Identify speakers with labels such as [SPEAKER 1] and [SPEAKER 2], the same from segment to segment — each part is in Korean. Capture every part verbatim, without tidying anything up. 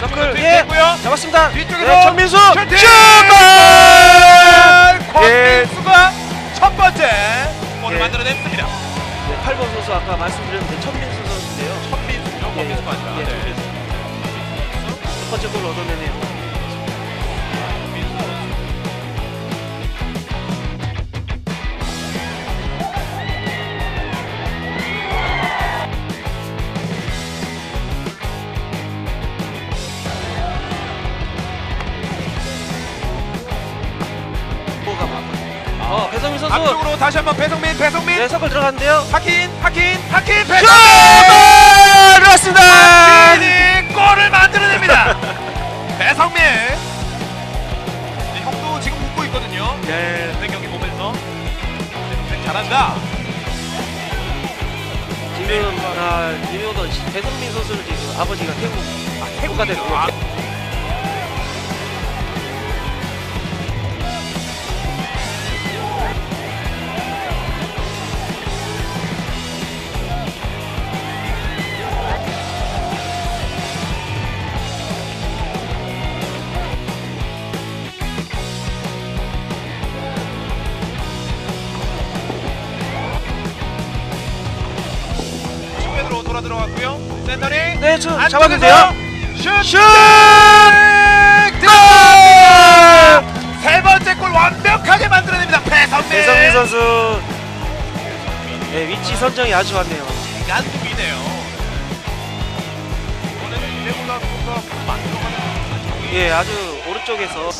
[SPEAKER 1] 서클 예 잡았습니다.
[SPEAKER 2] 뒤쪽에서
[SPEAKER 1] 네, 천민수
[SPEAKER 2] 슈팅!
[SPEAKER 1] 슛!
[SPEAKER 2] 권민수가 첫 번째 골을
[SPEAKER 1] 예.
[SPEAKER 2] 만들어냈습니다.
[SPEAKER 1] 네, 팔 번 선수 아까 말씀드렸는데 천민수 선수인데요.
[SPEAKER 2] 천민수죠.
[SPEAKER 1] 예,
[SPEAKER 2] 권민수가 아니라.
[SPEAKER 1] 예,
[SPEAKER 2] 네.
[SPEAKER 1] 첫 번째 골을 얻어내네요.
[SPEAKER 2] 권민수 선수.
[SPEAKER 1] 뭐가 막. 어 배성민 선수.
[SPEAKER 2] 앞쪽으로 다시 한번 배성민, 배성민.
[SPEAKER 1] 네 서클 들어갔는데요.
[SPEAKER 2] 하킨, 하킨, 하킨,
[SPEAKER 1] 슛!
[SPEAKER 2] 배성민.
[SPEAKER 1] 들어갔습니다.
[SPEAKER 2] 하킨이 골을 만들어냅니다. 배성민. 네, 형도 지금 웃고 있거든요.
[SPEAKER 1] 네.
[SPEAKER 2] 네, 경기 보면서 배성민 잘한다.
[SPEAKER 1] 지금 아 김효도 배성민 선수는 지금 아버지가 태국
[SPEAKER 2] 아,
[SPEAKER 1] 태국가 됐고.
[SPEAKER 2] 아, 측면으로 돌아 들어갔고요. 센터링.
[SPEAKER 1] 네, 저
[SPEAKER 2] 안쪽에서
[SPEAKER 1] 잡았는데요.
[SPEAKER 2] 슛!
[SPEAKER 1] 슛!
[SPEAKER 2] 들어갑니다. 세 번째 골 완벽하게 만들어냅니다. 배성민.
[SPEAKER 1] 배성민 선수. 네, 위치 선정이 아주 좋았네요.
[SPEAKER 2] 간둥이네요. 이번에는 이레골라프가 만들어가는
[SPEAKER 1] 예, 아주 오른쪽에서.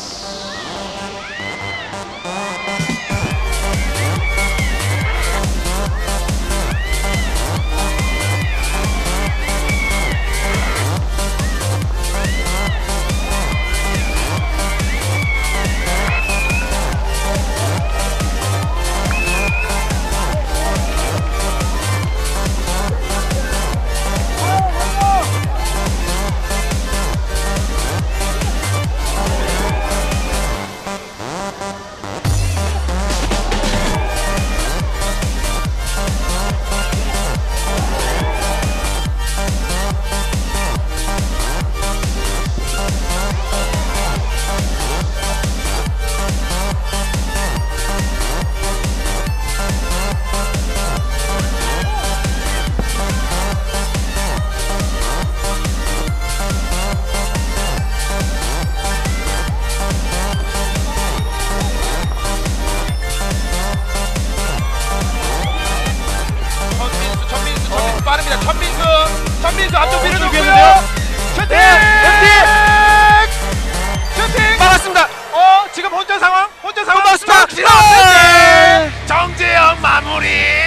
[SPEAKER 1] 천민수, 천민수, 천민수 빠릅니다. 천민수, 천민수 앞쪽 어,
[SPEAKER 2] 밀어넣고요. 슈팅!
[SPEAKER 1] 네,
[SPEAKER 2] 슈팅!
[SPEAKER 1] 막았습니다.
[SPEAKER 2] 어, 지금 혼자 상황, 혼자 상황.
[SPEAKER 1] 막았습니다.
[SPEAKER 2] 정지영,
[SPEAKER 1] 네.
[SPEAKER 2] 정재영 마무리.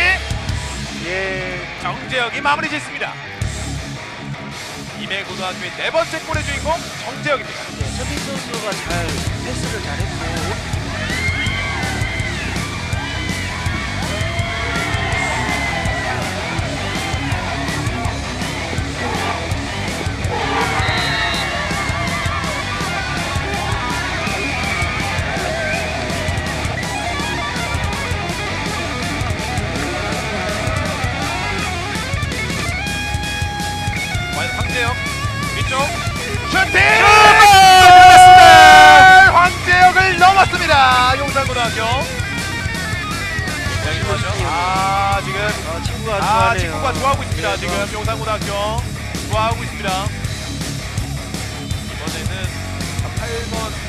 [SPEAKER 1] 예.
[SPEAKER 2] 정재영이 마무리 짓습니다. 임해고등학교의 네 번째 골의 주인공 정재영입니다.
[SPEAKER 1] 네, 천민수 선수가 잘 패스를 잘했고.
[SPEAKER 2] 황재영 위쪽 슈팅!
[SPEAKER 1] 들어갔습니다.
[SPEAKER 2] 황재영을 넘었습니다. 용산고등학교. 아 지금
[SPEAKER 1] 어, 친구가
[SPEAKER 2] 아
[SPEAKER 1] 좋아하네요.
[SPEAKER 2] 친구가 좋아하고 있습니다.
[SPEAKER 1] 네,
[SPEAKER 2] 지금 용산고등학교 좋아하고 있습니다. 이번에는 팔 번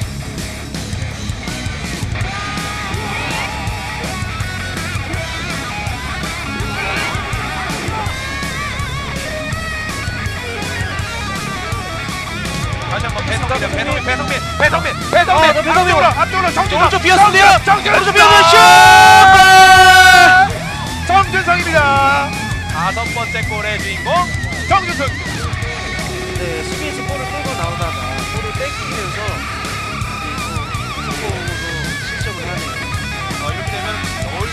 [SPEAKER 2] 다시 한번 배성민, 배성민, 배성민, 배성민, 배성민,
[SPEAKER 1] 어, 너 배성민.
[SPEAKER 2] 앞쪽으로, 앞쪽으로 정준성,
[SPEAKER 1] 오른쪽 비었는데요.
[SPEAKER 2] 정준성,
[SPEAKER 1] 오른쪽
[SPEAKER 2] 정준성,
[SPEAKER 1] 비었는데
[SPEAKER 2] 정준성입니다. 다섯 번째 골의 주인공 정준성.
[SPEAKER 1] 네, 수비에서 볼을 끌고 나오다가 볼을 뺏기면서 성공으로 실점을 하네요.
[SPEAKER 2] 어, 이렇게 되면 너울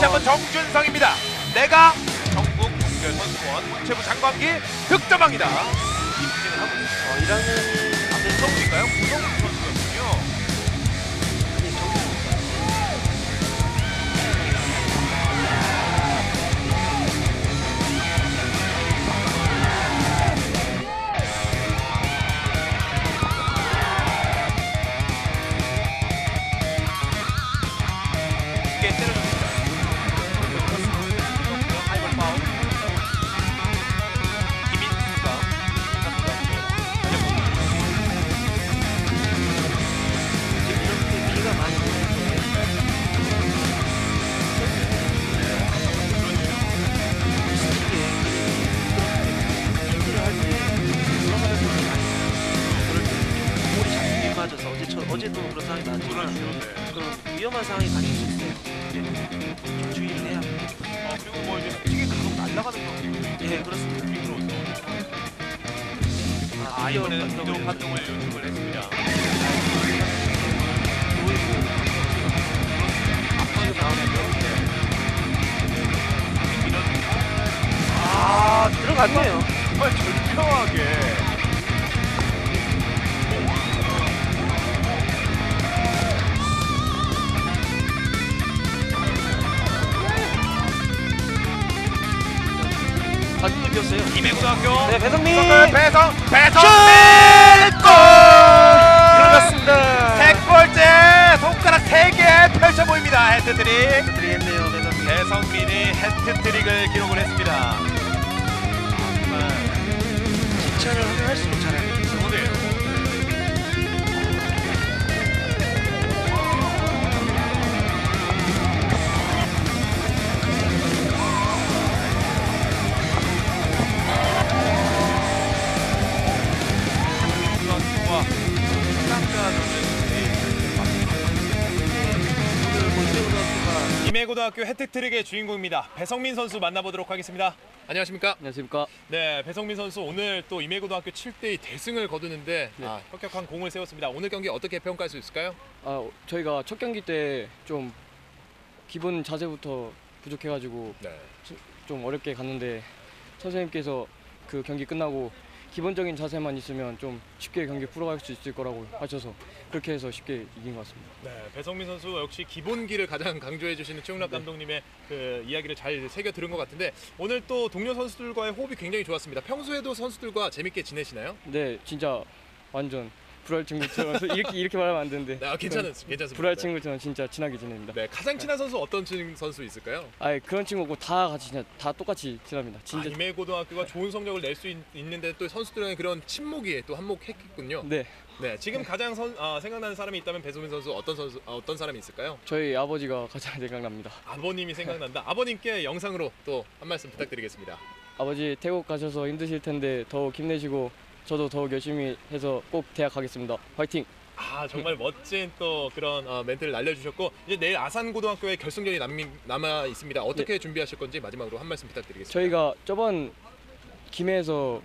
[SPEAKER 2] 한번 정준성입니다. 내가 전국 동계 선수권 문체부 장관기 득점합니다. 입진을 하고 있습니다.
[SPEAKER 3] 어, 일 학년이
[SPEAKER 2] 앞에 서울일까요? 구성훈 선수였군요.
[SPEAKER 3] 아니 정규
[SPEAKER 2] 쉽게 때려줍니다. 하이볼 파울. 김인수가
[SPEAKER 3] 지금 이렇게 비가 많이 오는데 이게 연주를 할때 돌아가는 소리 많이 그럴 때 볼이 자꾸 빗 맞아서 어제 저, 어제도 그런 상황이 나왔지만 그런 위험한 상황이 가질 수 있어요. 예. 좀 주의를 해야 합니다.
[SPEAKER 2] 어, 그리고 뭐 이제 솔직히 계속 날아가는 경우도
[SPEAKER 3] 예, 그렇습니다.
[SPEAKER 2] 미끄러워서. 아,
[SPEAKER 3] 비디오
[SPEAKER 2] 이번에는
[SPEAKER 3] 감독을
[SPEAKER 2] 비디오 판독을 요청을 했습니다.
[SPEAKER 3] 보이고
[SPEAKER 2] 앞으로 나오네요. 이런
[SPEAKER 3] 아 들어갔네요.
[SPEAKER 2] 정말 절묘하게.
[SPEAKER 3] 아직도 비었어요.
[SPEAKER 2] 김해고등학교
[SPEAKER 3] 네, 배성민!
[SPEAKER 2] 배성 배성민 골
[SPEAKER 3] 들어갔습니다.
[SPEAKER 2] 세 골째 손가락 세 개 펼쳐 보입니다. 헤트트릭.
[SPEAKER 3] 드리겠네요, 배성민.
[SPEAKER 2] 배성민이 헤트트릭을 기록을 했습니다. 정말
[SPEAKER 3] 칭찬을 하면 할수록 잘해요.
[SPEAKER 2] 좋네요. 고등학교와 상가전을
[SPEAKER 3] 오늘 뭐 이대고등학교가
[SPEAKER 1] 임해고등학교 해트트릭의 주인공입니다. 배성민 선수 만나보도록 하겠습니다. 안녕하십니까?
[SPEAKER 4] 안녕하십니까.
[SPEAKER 1] 네, 배성민 선수 오늘 또 임해고등학교 칠 대 이 대승을 거두는데
[SPEAKER 4] 네.
[SPEAKER 1] 아, 혁혁한 공을 세웠습니다. 오늘 경기 어떻게 평가할 수 있을까요?
[SPEAKER 4] 아, 저희가 첫 경기 때 좀 기본 자세부터 부족해가지고
[SPEAKER 1] 네.
[SPEAKER 4] 좀 어렵게 갔는데 선생님께서 그 경기 끝나고 기본적인 자세만 있으면 좀 쉽게 경기 풀어갈 수 있을 거라고 하셔서 그렇게 해서 쉽게 이긴 것 같습니다.
[SPEAKER 1] 네, 배성민 선수 역시 기본기를 가장 강조해 주시는 최용락
[SPEAKER 4] 네.
[SPEAKER 1] 감독님의 그 이야기를 잘 새겨 들은 것 같은데 오늘 또 동료 선수들과의 호흡이 굉장히 좋았습니다. 평소에도 선수들과 재밌게 지내시나요?
[SPEAKER 4] 네, 진짜 완전 불알 친구처럼 이렇게 이렇게 말하면 안 되는데.
[SPEAKER 1] 네, 아, 괜찮은 괜찮습니다.
[SPEAKER 4] 불알
[SPEAKER 1] 네.
[SPEAKER 4] 친구처럼 진짜 친하게 지냅니다.
[SPEAKER 1] 네, 가장 친한 선수 어떤 친 선수 있을까요?
[SPEAKER 4] 아, 그런 친구고 다 같이 진짜 다 똑같이 친합니다.
[SPEAKER 1] 아,
[SPEAKER 4] 진짜.
[SPEAKER 1] 임해고등학교가 좋은 성적을 낼 수 있는데 또 선수들의 그런 친목이 또 한몫했겠군요.
[SPEAKER 4] 네,
[SPEAKER 1] 네, 지금 가장 선, 아, 생각나는 사람이 있다면 배성민 선수 어떤 선수 아, 어떤 사람이 있을까요?
[SPEAKER 4] 저희 아버지가 가장 생각납니다.
[SPEAKER 1] 아버님이 생각난다. 아버님께 영상으로 또 한 말씀 부탁드리겠습니다.
[SPEAKER 4] 아버지 태국 가셔서 힘드실 텐데 더욱 힘내시고 저도 더욱 열심히 해서 꼭 대학 가겠습니다. 화이팅!
[SPEAKER 1] 아, 정말 멋진 또 그런 어, 멘트를 날려주셨고 이제 내일 아산고등학교의 결승전이 남, 남아 있습니다. 어떻게 준비하실 건지 마지막으로 한 말씀 부탁드리겠습니다.
[SPEAKER 4] 저희가 저번 김해에서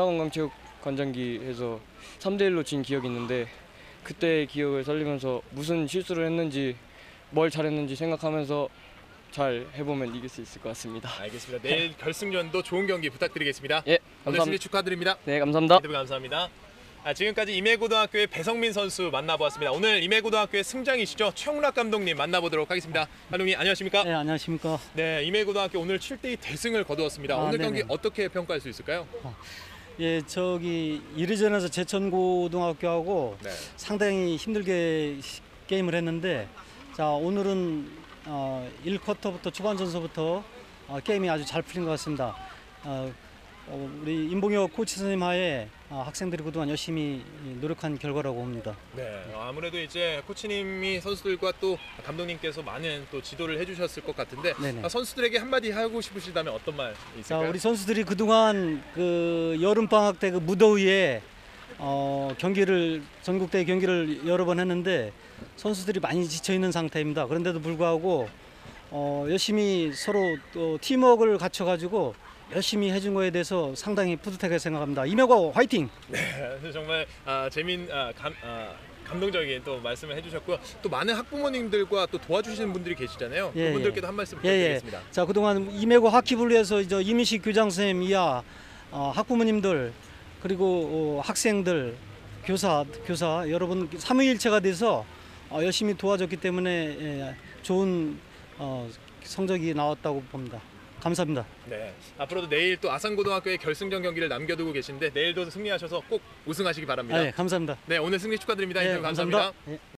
[SPEAKER 4] 문화관광체육관장기에서 삼 대 일로 진 기억이 있는데 그때의 기억을 살리면서 무슨 실수를 했는지 뭘 잘했는지 생각하면서 잘 해보면 이길 수 있을 것 같습니다.
[SPEAKER 1] 알겠습니다. 내일 결승전도 좋은 경기 부탁드리겠습니다.
[SPEAKER 4] 예,
[SPEAKER 1] 오늘 승리
[SPEAKER 4] 감사합니다.
[SPEAKER 1] 축하드립니다.
[SPEAKER 4] 네, 감사합니다.
[SPEAKER 1] 인터뷰 감사합니다. 아, 지금까지 임해고등학교의 배성민 선수 만나보았습니다. 오늘 임해고등학교의 승장이시죠? 최용락 감독님 만나보도록 하겠습니다. 감독님 안녕하십니까?
[SPEAKER 5] 네, 안녕하십니까.
[SPEAKER 1] 네, 임해고등학교 오늘 칠 대 이 대승을 거두었습니다.
[SPEAKER 5] 아,
[SPEAKER 1] 오늘
[SPEAKER 5] 네네.
[SPEAKER 1] 경기 어떻게 평가할 수 있을까요?
[SPEAKER 5] 예, 저기 일 위전에서 제천고등학교하고
[SPEAKER 1] 네.
[SPEAKER 5] 상당히 힘들게 시- 게임을 했는데, 자 오늘은 어, 일 쿼터부터 초반 전서부터 어, 게임이 아주 잘 풀린 것 같습니다. 어, 어, 우리 임봉혁 코치 선생님 하에 어, 학생들이 그동안 열심히 노력한 결과라고 봅니다.
[SPEAKER 1] 네, 아무래도 이제 코치님이 선수들과 또 감독님께서 많은 또 지도를 해주셨을 것 같은데
[SPEAKER 5] 네네.
[SPEAKER 1] 아, 선수들에게 한마디 하고 싶으시다면 어떤 말
[SPEAKER 5] 자,
[SPEAKER 1] 있을까요?
[SPEAKER 5] 우리 선수들이 그동안 그 여름 방학 때 그 무더위에 어, 경기를 전국대 경기를 여러 번 했는데 선수들이 많이 지쳐 있는 상태입니다. 그런데도 불구하고 어, 열심히 서로 또 팀워크를 갖춰 가지고 열심히 해준 거에 대해서 상당히 뿌듯하게 생각합니다. 임혁아 화이팅!
[SPEAKER 1] 네, 정말 아, 재민 아, 감, 아, 감동적인 또 말씀을 해주셨고요. 또 많은 학부모님들과 또 도와주시는 분들이 계시잖아요.
[SPEAKER 5] 예,
[SPEAKER 1] 그분들께도 한 말씀
[SPEAKER 5] 예, 예.
[SPEAKER 1] 부탁드리겠습니다.
[SPEAKER 5] 자, 그동안 이메고 하키부를 위해서 이제 이민식 교장 선생님 이하 어, 학부모님들 그리고 어, 학생들, 교사, 교사 여러분 삼위일체가 돼서 어, 열심히 도와줬기 때문에 예, 좋은 어, 성적이 나왔다고 봅니다. 감사합니다.
[SPEAKER 1] 네. 앞으로도 내일 또 아산고등학교의 결승전 경기를 남겨두고 계신데 내일도 승리하셔서 꼭 우승하시기 바랍니다.
[SPEAKER 5] 아, 예, 감사합니다.
[SPEAKER 1] 네, 오늘 승리 축하드립니다.
[SPEAKER 5] 예,
[SPEAKER 1] 인터뷰 감사합니다.
[SPEAKER 5] 예.